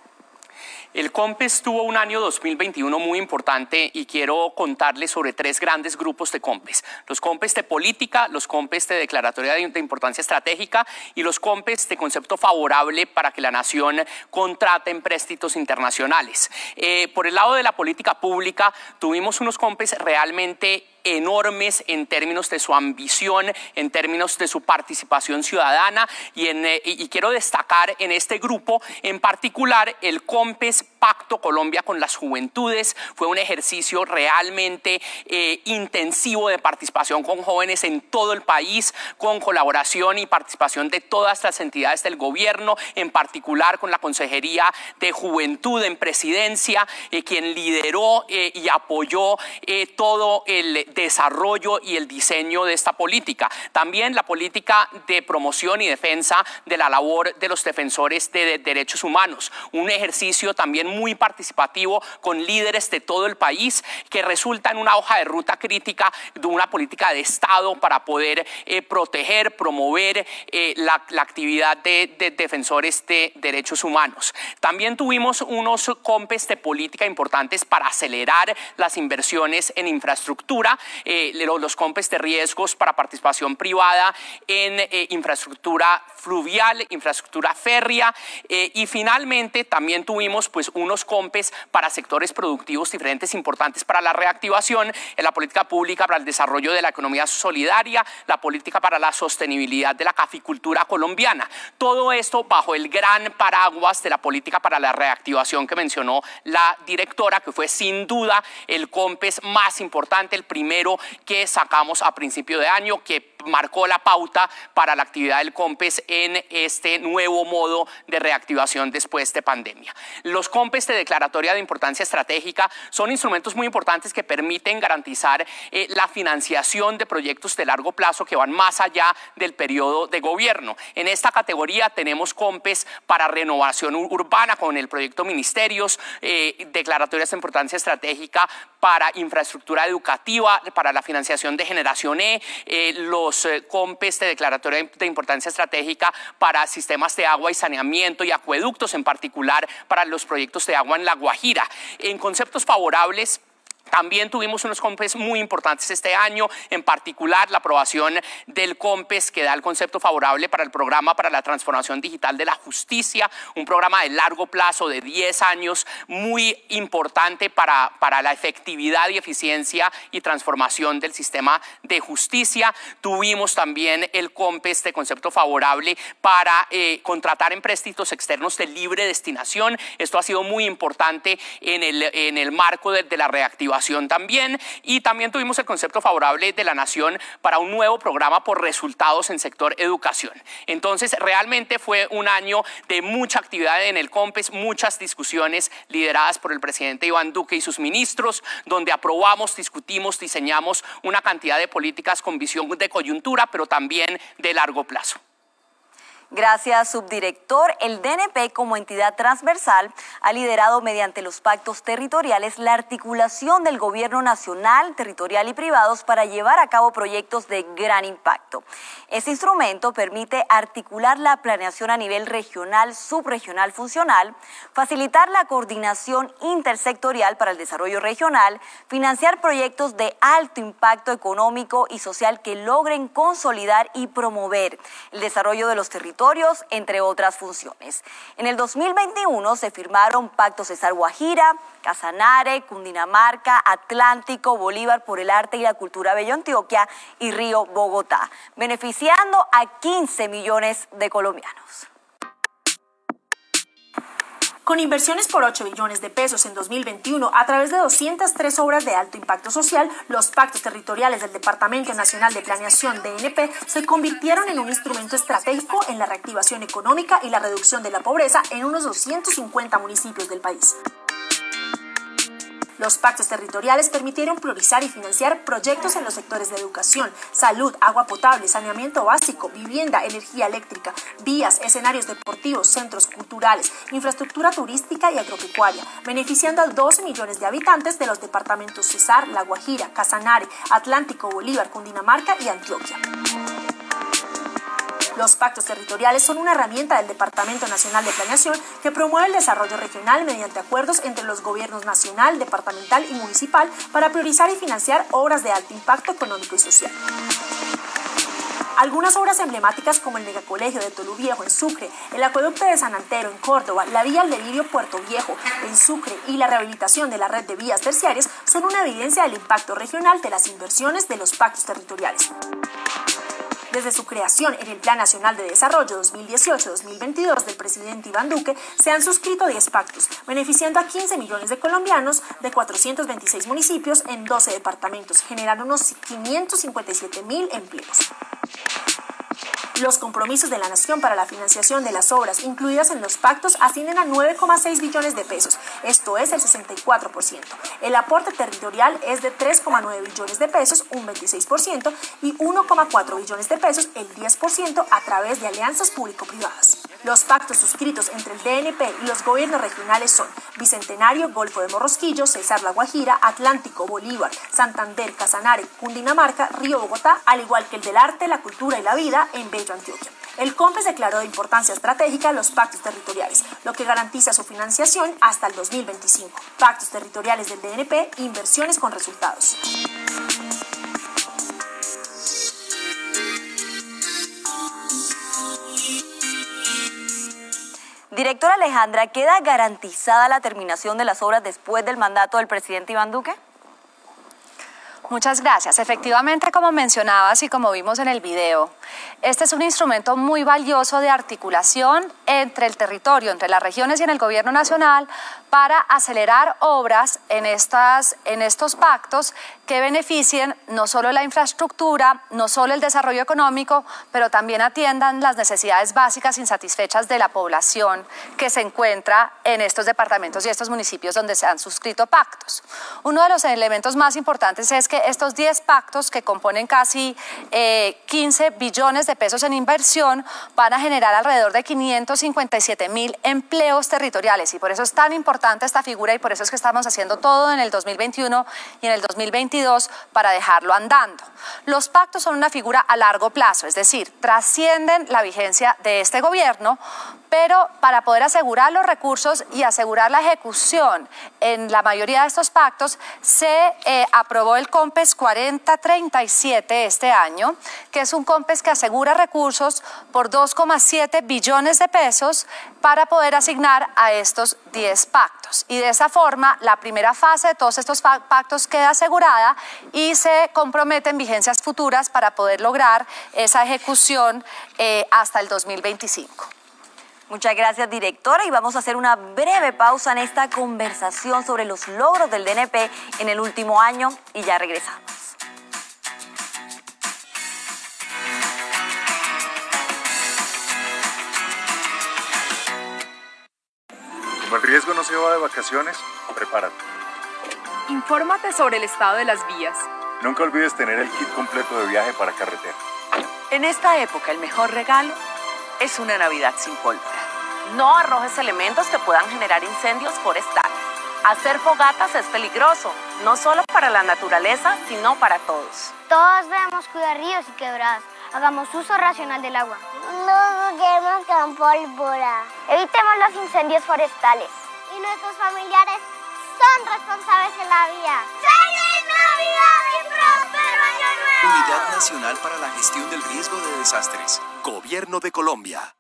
El COMPES tuvo un año dos mil veintiuno muy importante y quiero contarles sobre tres grandes grupos de COMPES. Los COMPES de política, los COMPES de declaratoria de importancia estratégica y los COMPES de concepto favorable para que la nación contrate empréstitos internacionales. Eh, por el lado de la política pública, tuvimos unos COMPES realmente enormes en términos de su ambición, en términos de su participación ciudadana y, en, eh, y quiero destacar en este grupo en particular el COMPES Pacto Colombia con las Juventudes. Fue un ejercicio realmente eh, intensivo de participación con jóvenes en todo el país, con colaboración y participación de todas las entidades del gobierno, en particular con la Consejería de Juventud en Presidencia, eh, quien lideró eh, y apoyó eh, todo el desarrollo y el diseño de esta política. También la política de promoción y defensa de la labor de los defensores de, de derechos humanos. Un ejercicio también muy participativo con líderes de todo el país que resulta en una hoja de ruta crítica de una política de Estado para poder eh, proteger, promover eh, la, la actividad de, de defensores de derechos humanos. También tuvimos unos COMPES de política importantes para acelerar las inversiones en infraestructura, eh, los COMPES de riesgos para participación privada en eh, infraestructura fluvial, infraestructura férrea eh, y finalmente también tuvimos pues unos COMPES para sectores productivos diferentes importantes para la reactivación, en la política pública para el desarrollo de la economía solidaria, la política para la sostenibilidad de la caficultura colombiana. Todo esto bajo el gran paraguas de la política para la reactivación que mencionó la directora, que fue sin duda el COMPES más importante, el primero que sacamos a principio de año, que marcó la pauta para la actividad del COMPES en este nuevo modo de reactivación después de pandemia. Los COMPES de declaratoria de importancia estratégica son instrumentos muy importantes que permiten garantizar eh, la financiación de proyectos de largo plazo que van más allá del periodo de gobierno. En esta categoría tenemos COMPES para renovación urbana con el proyecto Ministerios, eh, declaratorias de importancia estratégica para infraestructura educativa, para la financiación de Generación E, eh, los Los eh, COMPES de declaratoria de importancia estratégica para sistemas de agua y saneamiento y acueductos, en particular para los proyectos de agua en La Guajira. En conceptos favorables, También tuvimos unos COMPES muy importantes este año, en particular la aprobación del COMPES que da el concepto favorable para el programa para la transformación digital de la justicia, un programa de largo plazo de diez años muy importante para, para la efectividad y eficiencia y transformación del sistema de justicia. Tuvimos también el COMPES de concepto favorable para eh, contratar empréstitos externos de libre destinación. Esto ha sido muy importante en el, en el marco de, de la reactivación también, y también tuvimos el concepto favorable de la Nación para un nuevo programa por resultados en sector educación. Entonces, realmente fue un año de mucha actividad en el COMPES, muchas discusiones lideradas por el presidente Iván Duque y sus ministros, donde aprobamos, discutimos, diseñamos una cantidad de políticas con visión de coyuntura, pero también de largo plazo.
Gracias, subdirector. El D N P, como entidad transversal, ha liderado mediante los pactos territoriales la articulación del gobierno nacional, territorial y privados para llevar a cabo proyectos de gran impacto. Este instrumento permite articular la planeación a nivel regional, subregional, funcional, facilitar la coordinación intersectorial para el desarrollo regional, financiar proyectos de alto impacto económico y social que logren consolidar y promover el desarrollo de los territorios, entre otras funciones. En el dos mil veintiuno se firmaron pactos Cesar Guajira, Casanare, Cundinamarca, Atlántico, Bolívar por el arte y la cultura Bello Antioquia y Río Bogotá, beneficiando a quince millones de colombianos.
Con inversiones por ocho billones de pesos en dos mil veintiuno a través de doscientas tres obras de alto impacto social, los pactos territoriales del Departamento Nacional de Planeación, D N P, se convirtieron en un instrumento estratégico en la reactivación económica y la reducción de la pobreza en unos doscientos cincuenta municipios del país. Los pactos territoriales permitieron priorizar y financiar proyectos en los sectores de educación, salud, agua potable, saneamiento básico, vivienda, energía eléctrica, vías, escenarios deportivos, centros culturales, infraestructura turística y agropecuaria, beneficiando a doce millones de habitantes de los departamentos Cesar, La Guajira, Casanare, Atlántico, Bolívar, Cundinamarca y Antioquia. Los pactos territoriales son una herramienta del Departamento Nacional de Planeación que promueve el desarrollo regional mediante acuerdos entre los gobiernos nacional, departamental y municipal para priorizar y financiar obras de alto impacto económico y social. Algunas obras emblemáticas como el megacolegio de Tolú Viejo en Sucre, el acueducto de San Antero en Córdoba, la vía al delirio Puerto Viejo en Sucre y la rehabilitación de la red de vías terciarias son una evidencia del impacto regional de las inversiones de los pactos territoriales. Desde su creación en el Plan Nacional de Desarrollo dos mil dieciocho a dos mil veintidós del presidente Iván Duque, se han suscrito diez pactos, beneficiando a quince millones de colombianos de cuatrocientos veintiséis municipios en doce departamentos, generando unos quinientos cincuenta y siete mil empleos. Los compromisos de la Nación para la financiación de las obras incluidas en los pactos ascienden a nueve coma seis billones de pesos, esto es el sesenta y cuatro por ciento. El aporte territorial es de tres coma nueve billones de pesos, un veintiséis por ciento, y uno coma cuatro billones de pesos, el diez por ciento, a través de alianzas público-privadas. Los pactos suscritos entre el D N P y los gobiernos regionales son Bicentenario, Golfo de Morrosquillo, Cesar, La Guajira, Atlántico, Bolívar, Santander, Casanare, Cundinamarca, Río Bogotá, al igual que el del arte, la cultura y la vida en Bello Antioquia. El COMPES declaró de importancia estratégica los pactos territoriales, lo que garantiza su financiación hasta el dos mil veinticinco. Pactos territoriales del D N P, inversiones con resultados.
Directora Alejandra, ¿queda garantizada la terminación de las obras después del mandato del presidente Iván Duque?
Muchas gracias. Efectivamente, como mencionabas y como vimos en el video, este es un instrumento muy valioso de articulación entre el territorio, entre las regiones y en el gobierno nacional para acelerar obras en, estas, en estos pactos que beneficien no solo la infraestructura, no solo el desarrollo económico, pero también atiendan las necesidades básicas insatisfechas de la población que se encuentra en estos departamentos y estos municipios donde se han suscrito pactos. Uno de los elementos más importantes es que estos diez pactos, que componen casi eh, quince billones de pesos en inversión, van a generar alrededor de quinientos cincuenta y siete mil empleos territoriales, y por eso es tan importante esta figura y por eso es que estamos haciendo todo en el dos mil veintiuno y en el dos mil veintidós para dejarlo andando. Los pactos son una figura a largo plazo, es decir, trascienden la vigencia de este gobierno, pero para poder asegurar los recursos y asegurar la ejecución en la mayoría de estos pactos, se eh, aprobó el COMPES cuarenta treinta y siete este año, que es un COMPES que asegura recursos por dos coma siete billones de pesos para poder asignar a estos diez pactos. Y de esa forma, la primera fase de todos estos pactos queda asegurada y se comprometen vigencias futuras para poder lograr esa ejecución eh, hasta el dos mil veinticinco.
Muchas gracias, directora, y vamos a hacer una breve pausa en esta conversación sobre los logros del D N P en el último año y ya regresamos.
Como el riesgo no se va de vacaciones, prepárate.
Infórmate sobre el estado de las vías.
Nunca olvides tener el kit completo de viaje para carretera.
En esta época, el mejor regalo es una Navidad sin pólvora.
No arrojes elementos que puedan generar incendios forestales. Hacer fogatas es peligroso, no solo para la naturaleza, sino para todos.
Todos debemos cuidar ríos y quebradas. Hagamos uso racional del agua.
No juguemos con pólvora.
Evitemos los incendios forestales.
Y nuestros familiares son responsables en la vía. ¡Feliz Navidad y próspero Año Nuevo!
Unidad Nacional para la Gestión del Riesgo de Desastres. Gobierno de Colombia.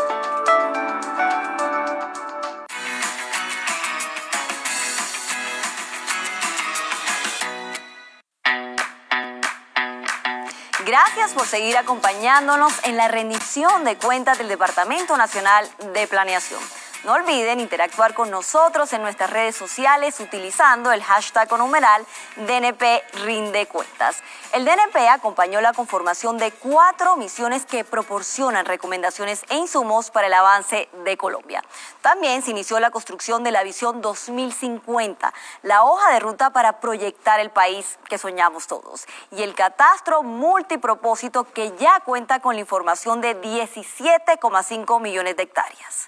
Gracias por seguir acompañándonos en la rendición de cuentas del Departamento Nacional de Planeación. No olviden interactuar con nosotros en nuestras redes sociales utilizando el hashtag o numeral D N P Rinde Cuentas. El D N P acompañó la conformación de cuatro misiones que proporcionan recomendaciones e insumos para el avance de Colombia. También se inició la construcción de la Visión dos mil cincuenta, la hoja de ruta para proyectar el país que soñamos todos, y el catastro multipropósito que ya cuenta con la información de diecisiete coma cinco millones de hectáreas.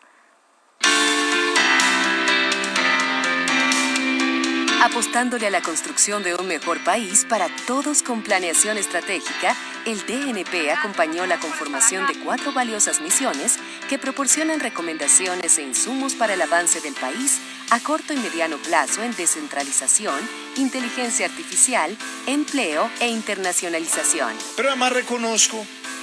Apostándole a la construcción de un mejor país para todos con planeación estratégica, el D N P acompañó la conformación de cuatro valiosas misiones que proporcionan recomendaciones e insumos para el avance del país a corto y mediano plazo en descentralización, inteligencia artificial, empleo e internacionalización.
Pero además reconozco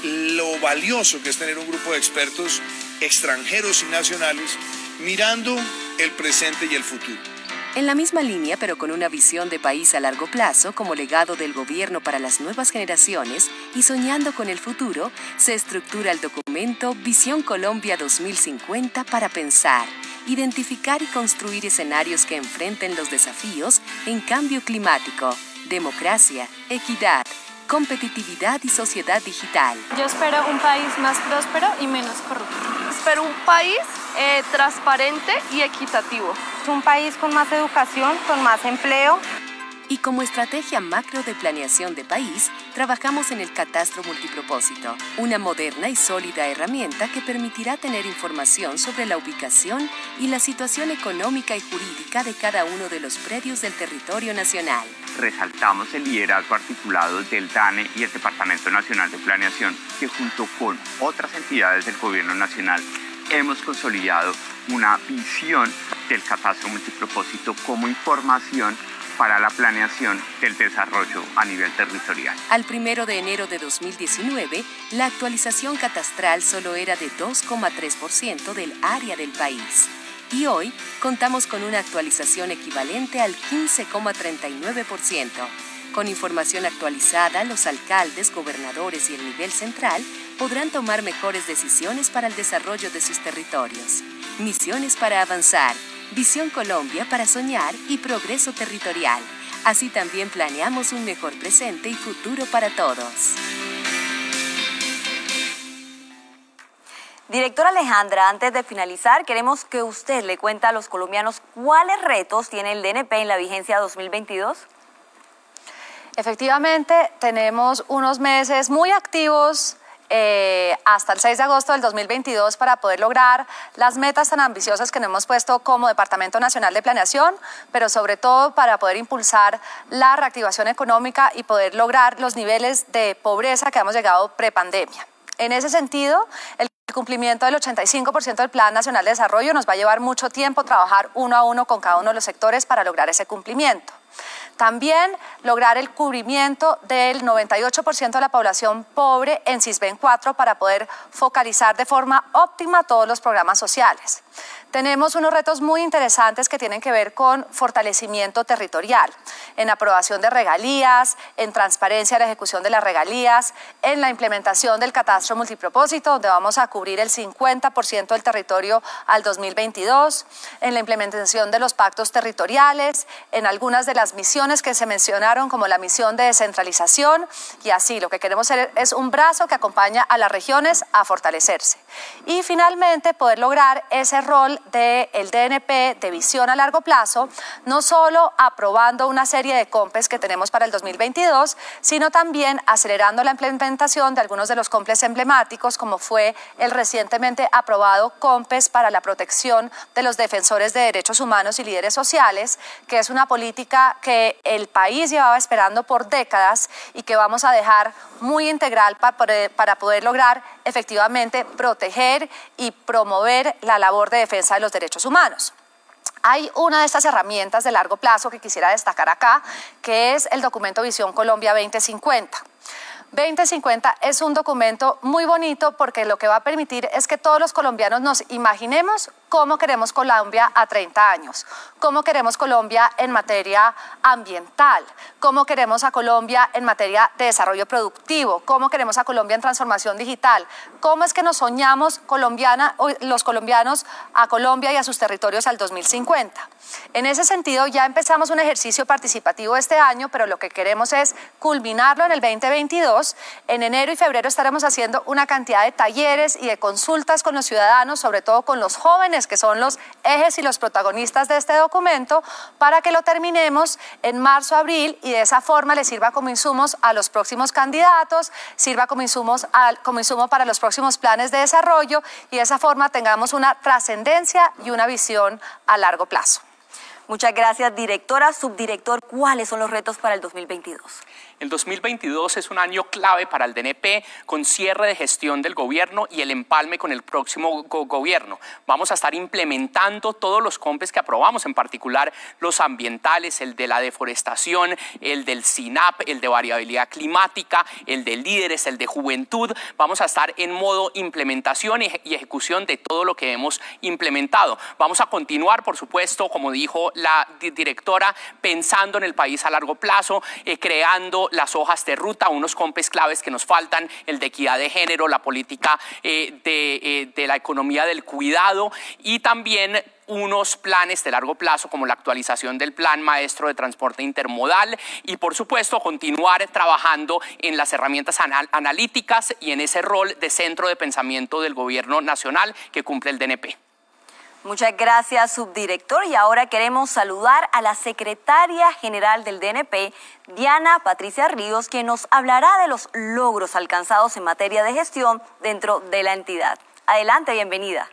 lo valioso que es tener un grupo de expertos extranjeros y nacionales mirando el presente y el futuro.
En la misma línea, pero con una visión de país a largo plazo como legado del gobierno para las nuevas generaciones y soñando con el futuro, se estructura el documento Visión Colombia dos mil cincuenta para pensar, identificar y construir escenarios que enfrenten los desafíos en cambio climático, democracia, equidad, competitividad y sociedad digital.
Yo espero un país más próspero y menos corrupto.
Espero un país eh, transparente y equitativo.
Un país con más educación, con más empleo.
Y como estrategia macro de planeación de país, trabajamos en el catastro multipropósito, una moderna y sólida herramienta que permitirá tener información sobre la ubicación y la situación económica y jurídica de cada uno de los predios del territorio nacional.
Resaltamos el liderazgo articulado del D A N E y el Departamento Nacional de Planeación, que junto con otras entidades del Gobierno Nacional hemos consolidado una visión del catastro multipropósito como información para la planeación del desarrollo a nivel territorial.
Al primero de enero de dos mil diecinueve, la actualización catastral solo era de dos coma tres por ciento del área del país. Y hoy contamos con una actualización equivalente al quince coma treinta y nueve por ciento. Con información actualizada, los alcaldes, gobernadores y el nivel central podrán tomar mejores decisiones para el desarrollo de sus territorios. Misiones para avanzar, Visión Colombia para soñar y progreso territorial. Así también planeamos un mejor presente y futuro para todos.
Directora Alejandra, antes de finalizar, queremos que usted le cuente a los colombianos cuáles retos tiene el D N P en la vigencia dos mil veintidós.
Efectivamente, tenemos unos meses muy activos eh, hasta el seis de agosto del dos mil veintidós para poder lograr las metas tan ambiciosas que nos hemos puesto como Departamento Nacional de Planeación, pero sobre todo para poder impulsar la reactivación económica y poder lograr los niveles de pobreza que hemos llegado prepandemia. En ese sentido, el cumplimiento del ochenta y cinco por ciento del Plan Nacional de Desarrollo nos va a llevar mucho tiempo trabajar uno a uno con cada uno de los sectores para lograr ese cumplimiento. También lograr el cubrimiento del noventa y ocho por ciento de la población pobre en SISBEN cuatro para poder focalizar de forma óptima todos los programas sociales. Tenemos unos retos muy interesantes que tienen que ver con fortalecimiento territorial, en aprobación de regalías, en transparencia de la ejecución de las regalías, en la implementación del catastro multipropósito, donde vamos a cubrir el cincuenta por ciento del territorio al dos mil veintidós, en la implementación de los pactos territoriales, en algunas de las misiones que se mencionaron como la misión de descentralización, y así lo que queremos hacer es un brazo que acompaña a las regiones a fortalecerse. Y finalmente poder lograr ese rol del D N P de visión a largo plazo, no solo aprobando una serie de COMPES que tenemos para el dos mil veintidós, sino también acelerando la implementación de algunos de los COMPES emblemáticos, como fue el recientemente aprobado COMPES para la protección de los defensores de derechos humanos y líderes sociales, que es una política que el país llevaba esperando por décadas y que vamos a dejar muy integral para poder, para poder lograr efectivamente proteger y promover la labor de defensa de los derechos humanos. Hay una de estas herramientas de largo plazo que quisiera destacar acá, que es el documento Visión Colombia veinte cincuenta. veinte cincuenta es un documento muy bonito porque lo que va a permitir es que todos los colombianos nos imaginemos cómo queremos Colombia a treinta años, cómo queremos Colombia en materia ambiental, cómo queremos a Colombia en materia de desarrollo productivo, cómo queremos a Colombia en transformación digital, cómo es que nos soñamos colombiana, los colombianos a Colombia y a sus territorios al dos mil cincuenta. En ese sentido ya empezamos un ejercicio participativo este año, pero lo que queremos es culminarlo en el veinte veintidós. En enero y febrero estaremos haciendo una cantidad de talleres y de consultas con los ciudadanos, sobre todo con los jóvenes, que son los ejes y los protagonistas de este documento, para que lo terminemos en marzo, abril, y de esa forma le sirva como insumos a los próximos candidatos, sirva como, insumos al, como insumo para los próximos planes de desarrollo, y de esa forma tengamos una trascendencia y una visión a largo plazo.
Muchas gracias, directora. Subdirector, ¿cuáles son los retos para el dos mil veintidós?
El dos mil veintidós es un año clave para el D N P, con cierre de gestión del gobierno y el empalme con el próximo go gobierno. Vamos a estar implementando todos los COMPES que aprobamos, en particular los ambientales, el de la deforestación, el del SINAP, el de variabilidad climática, el de líderes, el de juventud. Vamos a estar en modo implementación y, y ejecución de todo lo que hemos implementado. Vamos a continuar, por supuesto, como dijo la directora, pensando en el país a largo plazo, eh, creando las hojas de ruta, unos COMPES claves que nos faltan, el de equidad de género, la política eh, de, eh, de la economía del cuidado, y también unos planes de largo plazo como la actualización del Plan Maestro de Transporte Intermodal, y por supuesto continuar trabajando en las herramientas anal analíticas y en ese rol de centro de pensamiento del gobierno nacional que cumple el D N P.
Muchas gracias, subdirector. Y ahora queremos saludar a la secretaria general del D N P, Diana Patricia Ríos, quien nos hablará de los logros alcanzados en materia de gestión dentro de la entidad. Adelante, bienvenida.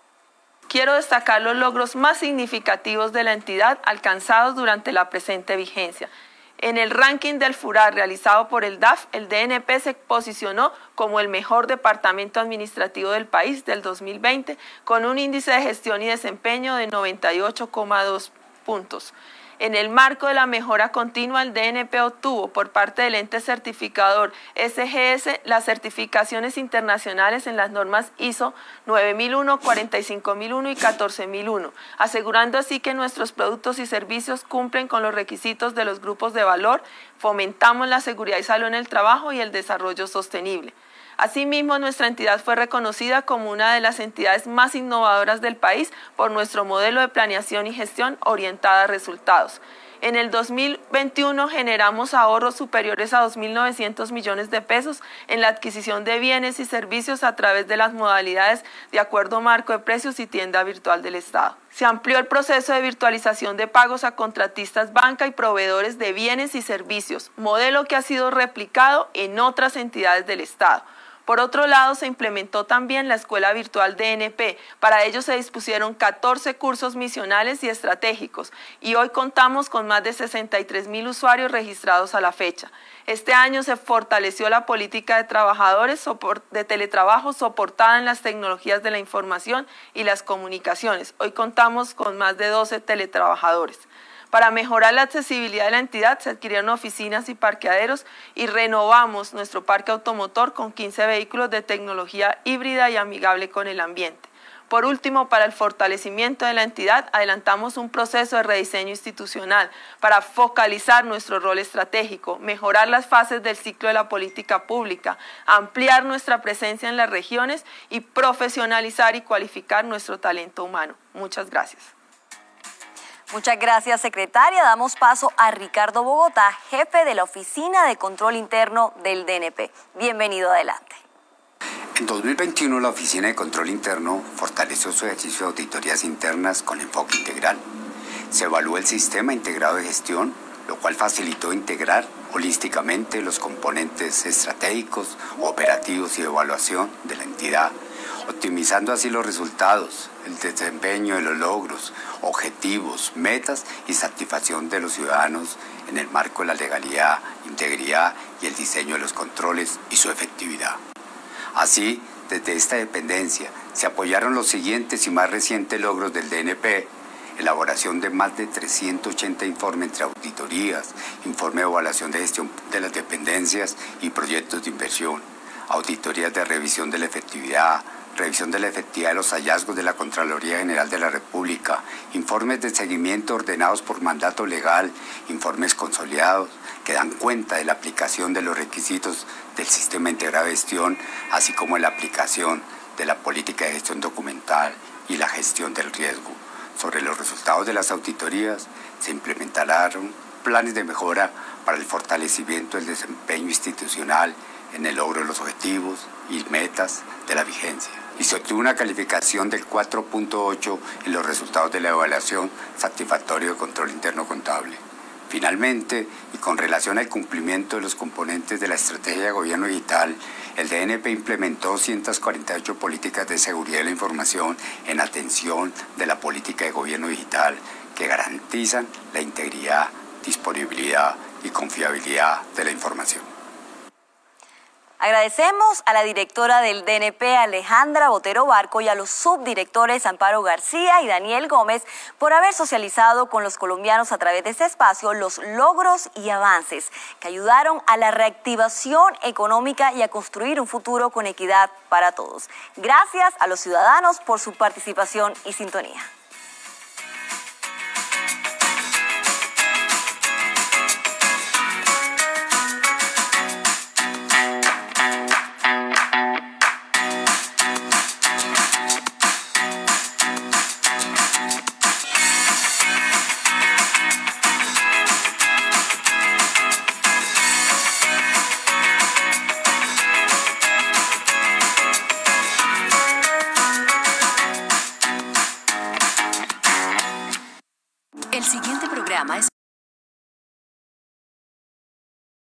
Quiero destacar los logros más significativos de la entidad alcanzados durante la presente vigencia. En el ranking del FURAR realizado por el D A F, el D N P se posicionó como el mejor departamento administrativo del país del dos mil veinte, con un índice de gestión y desempeño de noventa y ocho coma dos puntos. En el marco de la mejora continua, el D N P obtuvo por parte del ente certificador S G S las certificaciones internacionales en las normas I S O nueve mil uno, cuarenta y cinco mil uno y catorce mil uno, asegurando así que nuestros productos y servicios cumplen con los requisitos de los grupos de valor, fomentamos la seguridad y salud en el trabajo y el desarrollo sostenible. Asimismo, nuestra entidad fue reconocida como una de las entidades más innovadoras del país por nuestro modelo de planeación y gestión orientada a resultados. En el dos mil veintiuno generamos ahorros superiores a dos mil novecientos millones de pesos en la adquisición de bienes y servicios a través de las modalidades de acuerdo marco de precios y tienda virtual del Estado. Se amplió el proceso de virtualización de pagos a contratistas banca y proveedores de bienes y servicios, modelo que ha sido replicado en otras entidades del Estado. Por otro lado, se implementó también la Escuela Virtual D N P. Para ello se dispusieron catorce cursos misionales y estratégicos y hoy contamos con más de sesenta y tres mil usuarios registrados a la fecha. Este año se fortaleció la política de trabajadores de teletrabajo soportada en las tecnologías de la información y las comunicaciones. Hoy contamos con más de doce teletrabajadores. Para mejorar la accesibilidad de la entidad se adquirieron oficinas y parqueaderos y renovamos nuestro parque automotor con quince vehículos de tecnología híbrida y amigable con el ambiente. Por último, para el fortalecimiento de la entidad, adelantamos un proceso de rediseño institucional para focalizar nuestro rol estratégico, mejorar las fases del ciclo de la política pública, ampliar nuestra presencia en las regiones y profesionalizar y cualificar nuestro talento humano. Muchas gracias.
Muchas gracias, secretaria. Damos paso a Ricardo Bogotá, jefe de la Oficina de Control Interno del D N P. Bienvenido, adelante.
En dos mil veintiuno, la Oficina de Control Interno fortaleció su ejercicio de auditorías internas con enfoque integral. Se evaluó el sistema integrado de gestión, lo cual facilitó integrar holísticamente los componentes estratégicos, operativos y de evaluación de la entidad, optimizando así los resultados, el desempeño de los logros, objetivos, metas y satisfacción de los ciudadanos en el marco de la legalidad, integridad y el diseño de los controles y su efectividad. Así, desde esta dependencia se apoyaron los siguientes y más recientes logros del D N P: elaboración de más de trescientos ochenta informes entre auditorías, informe de evaluación de gestión de las dependencias y proyectos de inversión, auditorías de revisión de la efectividad, revisión de la efectividad de los hallazgos de la Contraloría General de la República, informes de seguimiento ordenados por mandato legal, informes consolidados que dan cuenta de la aplicación de los requisitos del Sistema Integrado de Gestión, así como de la aplicación de la política de gestión documental y la gestión del riesgo. Sobre los resultados de las auditorías, se implementarán planes de mejora para el fortalecimiento del desempeño institucional en el logro de los objetivos y metas de la vigencia. Y se obtuvo una calificación del cuatro punto ocho en los resultados de la evaluación satisfactorio de control interno contable. Finalmente, y con relación al cumplimiento de los componentes de la Estrategia de Gobierno Digital, el D N P implementó doscientas cuarenta y ocho políticas de seguridad de la información en atención de la política de gobierno digital que garantizan la integridad, disponibilidad y confiabilidad de la información.
Agradecemos a la directora del D N P, Alejandra Botero Barco, y a los subdirectores Amparo García y Daniel Gómez por haber socializado con los colombianos a través de este espacio los logros y avances que ayudaron a la reactivación económica y a construir un futuro con equidad para todos. Gracias a los ciudadanos por su participación y sintonía.
El siguiente programa es